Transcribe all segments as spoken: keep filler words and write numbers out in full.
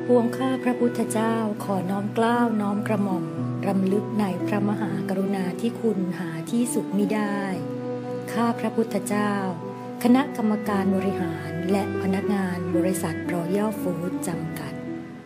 ปวงข้าพระพุทธเจ้าขอน้อมเกล้าน้อมกระหม่อมรำลึกในพระมหากรุณาธิคุณหาที่สุดมิได้ข้าพระพุทธเจ้าคณะกรรมการบริหารและพนักงานบริษัทรอยัลฟู้ดจำกัด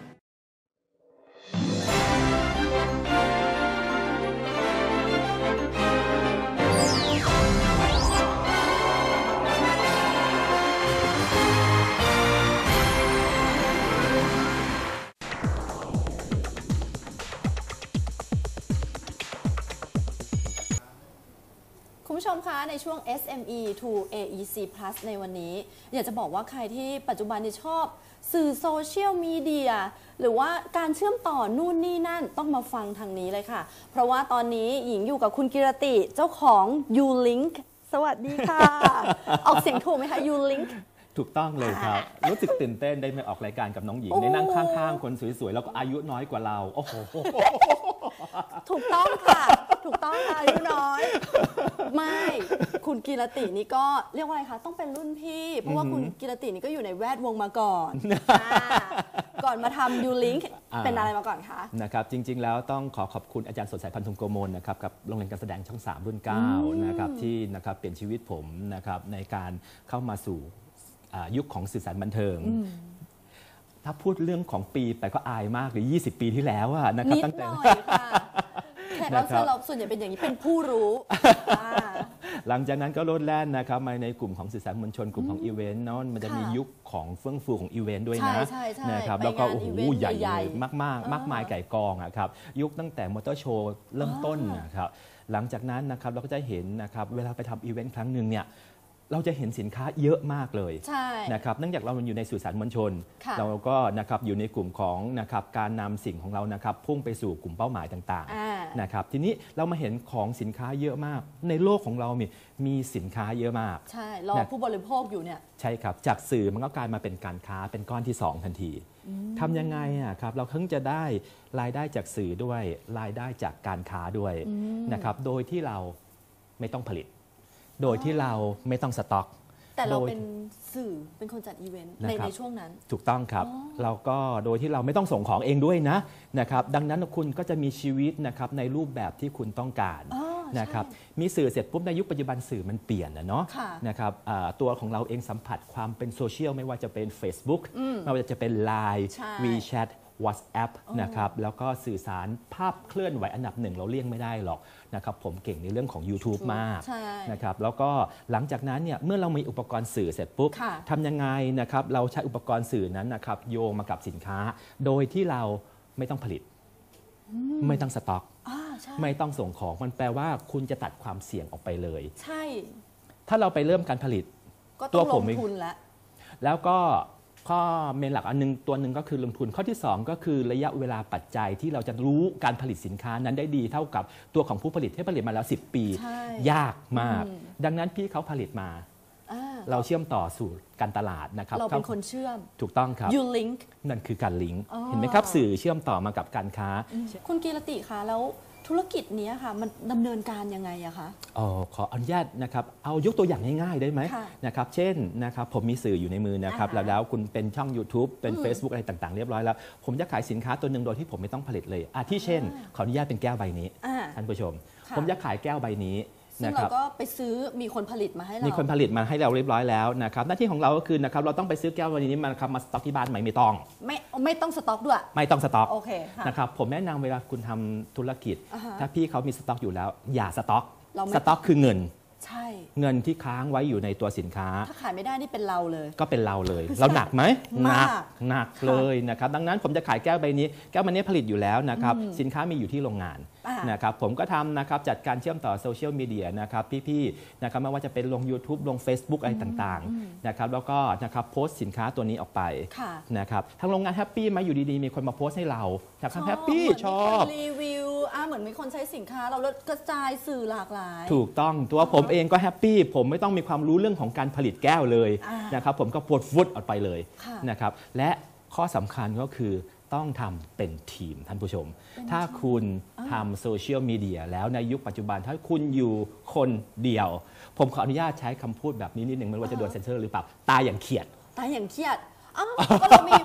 คุณผู้ชมคะในช่วง เอส เอ็ม อี to เอ อี ซี Plus ในวันนี้อยากจะบอกว่าใครที่ปัจจุบันนี้ชอบสื่อโซเชียลมีเดียหรือว่าการเชื่อมต่อนู่นนี่นั่นต้องมาฟังทางนี้เลยค่ะเพราะว่าตอนนี้หญิงอยู่กับคุณกิรติเจ้าของ YouLink สวัสดีค่ะ ออกเสียงถูกไหมคะ YouLink ถูกต้องเลยครับ รู้สึกตื่นเต้นได้มาออกรายการกับน้องหญิงได้นั่งข้างๆคนสวยๆแล้วก็อายุน้อยกว่าเราโอ้โหถูกต้องค่ะถูกต้องค่ะอายุน้อยไม่คุณกิรตินี่ก็เรียกว่าอะไรคะต้องเป็นรุ่นพี่เพราะว่าคุณกิรตินี่ก็อยู่ในแวดวงมาก่อนก่อนมาทำ YouLink เป็นอะไรมาก่อนคะนะครับจริงๆแล้วต้องขอขอบคุณอาจารย์สดใสพันธุงโกมลนะครับกับโรงเรียนการแสดงช่องสามรุ่นเก้านะครับที่นะครับเปลี่ยนชีวิตผมนะครับในการเข้ามาสู่ยุคของสื่อสารบันเทิงถ้าพูดเรื่องของปีไปก็อายมากหรือยี่สิบปีที่แล้วอะนะครับตั้งแต่แขกรับเชิญเราส่วนใหญ่เป็นอย่างนี้เป็นผู้รู้หลังจากนั้นก็โลดแล่นนะครับมาในกลุ่มของสื่อสารมวลชนกลุ่มของอีเวนต์เนาะมันจะมียุคของเฟื่องฟูของอีเวนต์ด้วยนะนะครับแล้วก็โอ้โหใหญ่มากมากมากมายไก่กองอะครับยุคตั้งแต่มอเตอร์โชว์เริ่มต้นนะครับหลังจากนั้นนะครับเราก็จะเห็นนะครับเวลาไปทำอีเวนต์ครั้งหนึ่งเนี่ยเราจะเห็นสินค้าเยอะมากเลยนะครับเนื่องจากเราอยู่ในสื่อสารมวลชนเราก็นะครับอยู่ในกลุ่มของนะครับการนำสิ่งของเรานะครับพุ่งไปสู่กลุ่มเป้าหมายต่างๆนะครับทีนี้เรามาเห็นของสินค้าเยอะมากในโลกของเรามีมีสินค้าเยอะมากใช่รอผู้บริโภคอยู่เนี่ยใช่ครับจากสื่อมันก็กลายมาเป็นการค้าเป็นก้อนที่สองทันทีทำยังไงอ่ะครับเราเพิ่งจะได้รายได้จากสื่อด้วยรายได้จากการค้าด้วยนะครับโดยที่เราไม่ต้องผลิตโดยที่เราไม่ต้องสต็อกแต่เราเป็นสื่อเป็นคนจัดอีเวนต์ในในช่วงนั้นถูกต้องครับเราก็โดยที่เราไม่ต้องส่งของเองด้วยนะนะครับดังนั้นคุณก็จะมีชีวิตนะครับในรูปแบบที่คุณต้องการนะครับมีสื่อเสร็จปุ๊บในยุคปัจจุบันสื่อมันเปลี่ยนนะเนาะนะครับตัวของเราเองสัมผัสความเป็นโซเชียลไม่ว่าจะเป็น Facebook ไม่ว่าจะเป็น ไลน์ WeChat WhatsApp นะครับแล้วก็สื่อสารภาพเคลื่อนไหวอันดับหนึ่งเราเลี่ยงไม่ได้หรอกนะครับผมเก่งในเรื่องของ YouTube มากนะครับแล้วก็หลังจากนั้นเนี่ยเมื่อเรามีอุปกรณ์สื่อเสร็จปุ๊บทำยังไงนะครับเราใช้อุปกรณ์สื่อนั้นนะครับโยงมากับสินค้าโดยที่เราไม่ต้องผลิตไม่ต้องสต็อกไม่ต้องส่งของมันแปลว่าคุณจะตัดความเสี่ยงออกไปเลยใช่ถ้าเราไปเริ่มการผลิตก็ต้องลงทุนแล้วแล้วก็ข้อเมนหลักอันนึงตัวหนึ่งก็คือลงทุนข้อที่สองก็คือระยะเวลาปัจจัยที่เราจะรู้การผลิตสินค้านั้นได้ดีเท่ากับตัวของผู้ผลิตที่ผลิตมาแล้วสิบปียากมากดังนั้นพี่เขาผลิตมาเราเชื่อมต่อสู่การตลาดนะครับเราเป็นคนเชื่อมถูกต้องครับ YouLink นั่นคือการลิงก์เห็นไหมครับสื่อเชื่อมต่อมากับการค้าคุณกีรติคะแล้วธุรกิจนี้ค่ะมันดำเนินการยังไงอะคะอ๋อขออนุญาตนะครับเอายกตัวอย่างง่ายๆได้ไหมนะครับเช่นนะครับผมมีสื่ออยู่ในมือนะครับแล้วแล้วคุณเป็นช่อง YouTube เป็น Facebook อะไรต่างๆเรียบร้อยแล้วผมจะขายสินค้าตัวหนึ่งโดยที่ผมไม่ต้องผลิตเลยอาทิเช่นขออนุญาตเป็นแก้วใบนี้ท่านผู้ชมผมจะขายแก้วใบนี้ซึ่งเราก็ไปซื้อมีคนผลิตมาให้เรามีคนผลิตมาให้เราเรียบร้อยแล้วนะครับหน้าที่ของเราก็คือนะครับเราต้องไปซื้อแก้วใบนี้มาครับมาสต็อกที่บ้านไหมไม่ต้องไม่ไม่ต้องสต็อกด้วยไม่ต้องสต็อกโอเคนะครับผมแนะนำเวลาคุณทำธุรกิจถ้าพี่เขามีสต็อกอยู่แล้วอย่าสต็อกสต็อกคือเงินใช่เงินที่ค้างไว้อยู่ในตัวสินค้าถ้าขายไม่ได้นี่เป็นเราเลยก็เป็นเราเลยเราหนักไหมหนักหนักเลยนะครับดังนั้นผมจะขายแก้วใบนี้แก้วใบนี้ผลิตอยู่แล้วนะครับสินค้ามีอยู่ที่โรงงานนะครับผมก็ทำนะครับจัดการเชื่อมต่อโซเชียลมีเดียนะครับพี่ๆนะครับไม่ว่าจะเป็นลง YouTube ลง Facebook อะไรต่างๆนะครับแล้วก็นะครับโพสต์สินค้าตัวนี้ออกไปนะครับทางโรงงานแฮปปี้ไหมอยู่ดีๆมีคนมาโพสต์ให้เราจากทางแฮปปี้ชอบรีวิวอ่ะเหมือนมีคนใช้สินค้าเราแล้วกระจายสื่อหลากหลายถูกต้องตัวผมเองก็แฮปปี้ผมไม่ต้องมีความรู้เรื่องของการผลิตแก้วเลยนะครับผมก็โพสต์ฟุตออกไปเลยนะครับและข้อสำคัญก็คือต้องทำเป็นทีมท่านผู้ชมถ้าคุณทำโซเชียลมีเดียแล้วในยุคปัจจุบันถ้าคุณอยู่คนเดียวผมขออนุญาตใช้คำพูดแบบนี้นิดหนึ่งไม่ว่าจะโดนเซ็นเซอร์หรือเปล่าตายอย่างเขียดตายอย่างเขียดอ้าวก็เรามี Facebook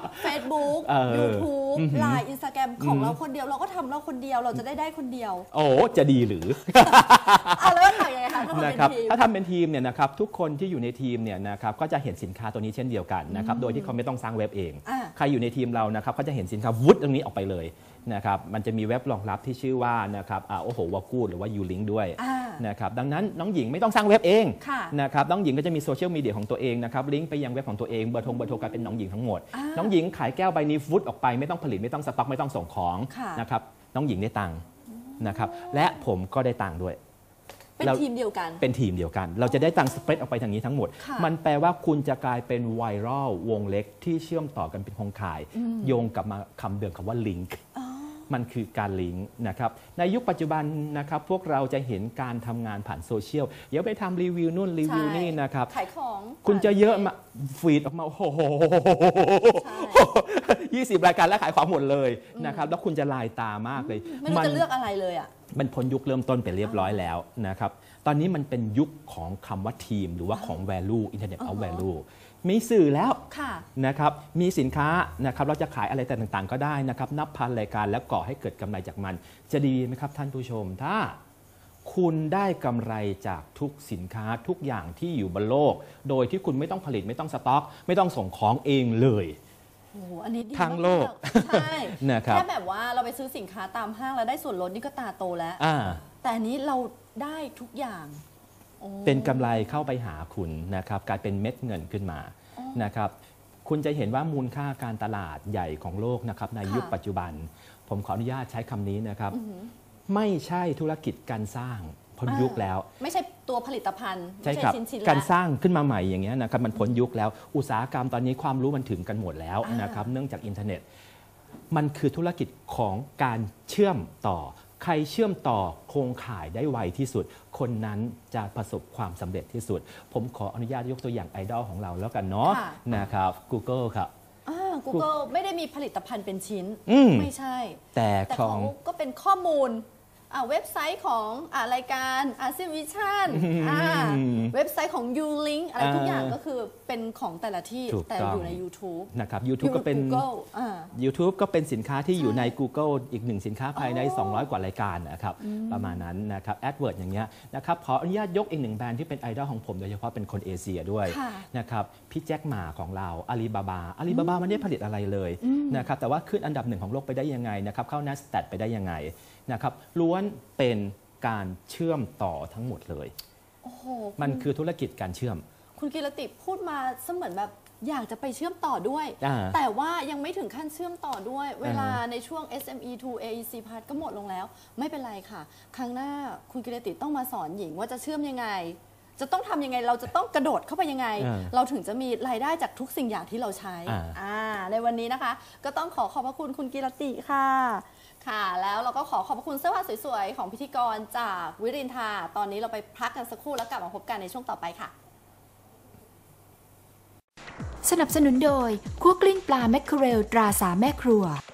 Facebook เออ YouTube อือหือไลน์ Instagram ของเราคนเดียวเราก็ทำเราคนเดียวเราจะได้ได้คนเดียวโอ้จะดีหรือเอาแล้วถ่ายยังไงคะถ้าทำนะเป็นครับทีมถ้าทำเป็นทีมเนี่ยนะครับทุกคนที่อยู่ในทีมเนี่ยนะครับก็จะเห็นสินค้าตัวนี้เช่นเดียวกันนะครับโดยที่เขาไม่ต้องสร้างเว็บเองอ่าใครอยู่ในทีมเรานะครับก็จะเห็นสินค้าวุฒิตรงนี้ออกไปเลยนะครับมันจะมีเว็บรองรับที่ชื่อว่านะครับอ่าโอ้โหวากูดหรือว่ายูลิงด้วยอ่านะครับดังนั้นน้องหญิงไม่ต้องสร้างเว็บเองค่ะนะครับน้องหญิงก็จะมีโซเชียลมีเดียของตัวเองนะครับลิงก์ไปยังเว็บของตัวเองเบอร์โทรเบอร์โทรกลายเป็นน้องหญิงทั้งหมดอ่าน้องหญิงขายแก้วใบนี้ฟุตออกไปไม่ต้องผลิตไม่ต้องสต็อกไม่ต้องส่งของค่ะนะครับน้องหญิงได้ตังค์นะครับและผมก็ได้ตังค์ด้วยเป็นเราทีมเดียวกันเป็นทีมเดียวกัน เราจะได้ตังค์สเปรดออกไปทางนี้ทั้งหมดค่ะมันแปลว่าคุณจะกลายเป็นไวรัลวงเล็กที่เชื่อมต่อกันเป็นโครงข่าย โยงกลับมาคำเดิมคำว่าลิงก์อ๋อมันคือการลิงก์นะครับในยุคปัจจุบันนะครับพวกเราจะเห็นการทำงานผ่านโซเชียลเดี๋ยวไปทำรีวิวนู่นรีวิวใช่นี่นะครับขายของคุณจะเยอะมาฟีดออกมาโอ้โหใช่ยี่สิบรายการแล้วขายของหมดเลยนะครับแล้วคุณจะลายตามากเลยไม่รู้จะเลือกอะไรเลยอ่ะมันพ้นยุคเริ่มต้นไปเรียบร้อยแล้วนะครับ ตอนนี้มันเป็นยุคของคำว่าทีมหรือว่าของ value Internet of Value มีสื่อแล้วค่ะนะครับ มีสินค้านะครับเราจะขายอะไรแต่ต่างๆ ก็ได้นะครับ นับพันรายการแล้วก่อให้เกิดกำไรจากมัน จะดีไหมครับท่านผู้ชม ถ้าคุณได้กำไรจากทุกสินค้าทุกอย่างที่อยู่บนโลก โดยที่คุณไม่ต้องผลิตไม่ต้องสต็อก ไม่ต้องส่งของเองเลยโอ้โหอันนี้ดีทั้งโลกมากๆใช่นะครับแค่แบบว่าเราไปซื้อสินค้าตามห้างแล้วได้ส่วนลดนี่ก็ตาโตแล้วอ่าแต่อันนี้เราได้ทุกอย่างโอ้เป็นกำไรเข้าไปหาคุณนะครับกลายเป็นเม็ดเงินขึ้นมานะครับคุณจะเห็นว่ามูลค่าการตลาดใหญ่ของโลกนะครับในยุคปัจจุบัน ผมขออนุญาตใช้คำนี้นะครับ ไม่ใช่ธุรกิจการสร้างพ้นยุคแล้วไม่ใช่ตัวผลิตภัณฑ์ใช่ไม่ครับชิ้นชิ้นการละสร้างขึ้นมาใหม่อย่างเงี้ยนะครับมันพ้นยุคแล้วอุตสาหกรรมตอนนี้ความรู้มันถึงกันหมดแล้วอ่านนะครับเนื่องจากอินเทอร์เน็ต มันคือธุรกิจของการเชื่อมต่อ ใครเชื่อมต่อโครงข่ายได้ไวที่สุด คนนั้นจะประสบความสำเร็จที่สุด ผมขออนุญาตยกตัวอย่างไอดอลของเราแล้วกันเนาะค่ะนะครับ Google ครับอ่า Google ไม่ได้มีผลิตภัณฑ์เป็นชิ้นอืมไม่ใช่แต่แต่ขอเขางก็เป็นข้อมูลอ่าเว็บไซต์ของอ่ารายการอาเซียนวิชั่นอ่าเว็บไซต์ของ YouLink อะไรทุกอย่างก็คือเป็นของแต่ละที่ถูกแต่ต้องอยู่ใน YouTube นะครับ YouTube ก็เป็น Google อ่า YouTube ก็เป็นสินค้าที่อยู่ในใช่ Google อีกหนึ่งสินค้าภายในอ๋อสองร้อย กว่ารายการนะครับประมาณนั้นนะครับ AdWords อย่างเงี้ยนะครับขออนุญาตยกอีกหนึ่งแบรนด์ที่เป็นไอดอลของผมโดยเฉพาะเป็นคนเอเชียด้วยค่ะนะครับพี่แจ็คหมาของเราอาลีบาบาอาลีบาบาไม่ได้ผลิตอะไรเลยนะครับแต่ว่าขึ้นอันดับหนึ่งของโลกไปได้ยังไงนะครับเข้า NASDAQ ไปได้ยังไงนะครับล้วนเป็นการเชื่อมต่อทั้งหมดเลยโอ้โหมันคือธุรกิจการเชื่อมคุณกิรติพูดมาเสมือนแบบอยากจะไปเชื่อมต่อด้วยอ่าแต่ว่ายังไม่ถึงขั้นเชื่อมต่อด้วย เวลาในช่วง เอส เอ็ม อี ทู เอ อี ซี Part ก็หมดลงแล้ว ไม่เป็นไรค่ะ ครั้งหน้าคุณกิรติต้องมาสอนหญิงว่าจะเชื่อมยังไง จะต้องทำยังไงเราจะต้องกระโดดเข้าไปยังไงอ่าเราถึงจะมีรายได้จากทุกสิ่งอย่างที่เราใช้อ่าอ่าในวันนี้นะคะ ก็ต้องขอขอบพระคุณคุณกิรติค่ะ ค่ะ แล้วเราก็ขอขอบพระคุณเสื้อผ้าสวยๆ ของพิธีกรจากวิรินทราตอนนี้เราไปพักกันสักครู่แล้วกลับมาพบกันในช่วงต่อไปค่ะสนับสนุนโดยคั่วกลิ้งปลาแมคเคอเรลตราสามแม่ครัว